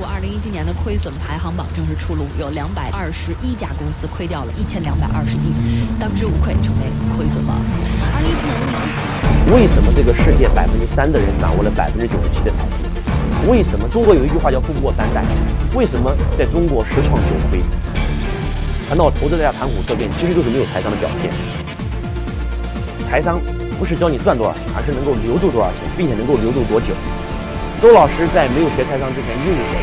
布2017年的亏损排行榜正式出炉，有221家公司亏掉了1220亿，当之无愧成为亏损王。2014年， 为什么这个世界3%的人掌握了97%的财富？为什么中国有一句话叫富不过3代？为什么在中国10创9亏？谈到投资这家谈虎色变，其实就是没有财商的表现。财商不是教你赚多少钱，而是能够留住多少钱，并且能够留住多久。周老师在没有学财商之前用过。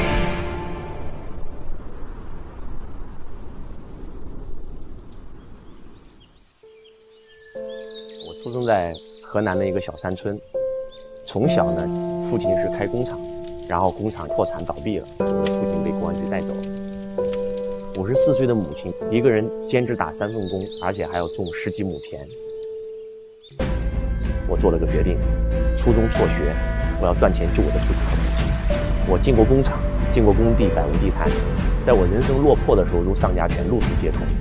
我出生在河南的一个小山村，从小呢，父亲是开工厂，然后工厂破产倒闭了，我的父亲被公安局带走了。54岁的母亲一个人兼职打3份工，而且还要种10几亩田。我做了个决定，初中辍学，我要赚钱救我的父亲和母亲。我进过工厂，进过工地，百无地摊。在我人生落魄的时候，如丧家犬，露宿街头。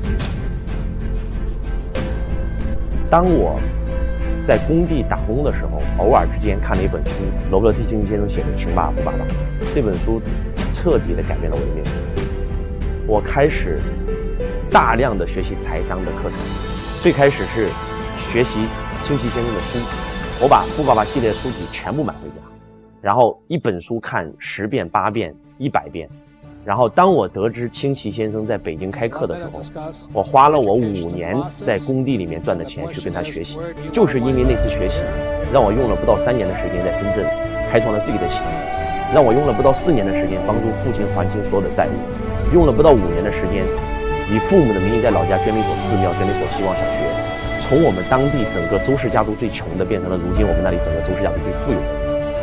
当我在工地打工的时候，偶尔之间看了一本书，罗伯特·清崎先生写的《穷爸爸富爸爸》。这本书彻底地改变了我的命运。我开始大量的学习财商的课程，最开始是学习清崎先生的书，我把《富爸爸》系列书籍全部买回家，然后一本书看10遍、8遍、100遍。然后当我得知清崎先生在北京开课的时候，我花了我5年在工地里面赚的钱去跟他学习，就是因为那次学习，让我用了不到3年的时间在深圳开创了自己的企业，让我用了不到4年的时间帮助父亲还清所有的债务，用了不到5年的时间，以父母的名义在老家捐了一所寺庙，捐了一所希望小学，从我们当地整个周氏家族最穷的，变成了如今我们那里整个周氏家族最富有的。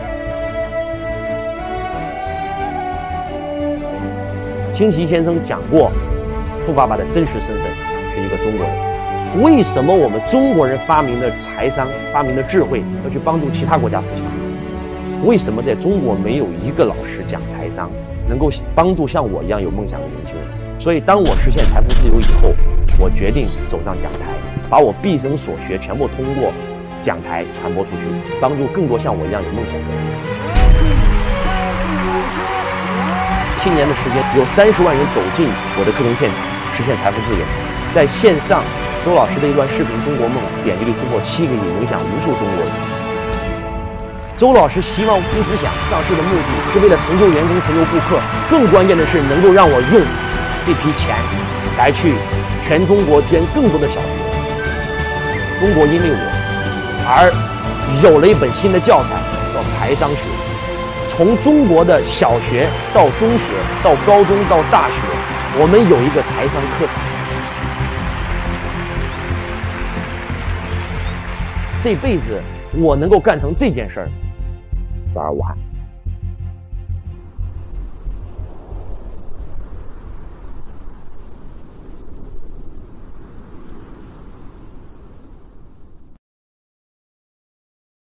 清崎先生讲过，富爸爸的真实身份是一个中国人。为什么我们中国人发明的财商、发明的智慧要去帮助其他国家富强？为什么在中国没有一个老师讲财商，能够帮助像我一样有梦想的年轻人？所以当我实现财富自由以后，我决定走上讲台，把我毕生所学全部通过讲台传播出去，帮助更多像我一样有梦想的人。7年的时间，有30万人走进我的课程现场，实现财富自由。在线上，周老师的一段视频《中国梦》点击率突破7个亿，影响无数中国人。周老师希望公司想上市的目的是为了成就员工、成就顾客，更关键的是能够让我用这批钱来去全中国捐更多的小学。中国因为我而有了一本新的教材，叫财商学。从中国的小学到中学到高中到大学，我们有一个财商课程。这辈子我能够干成这件事儿，死而无憾。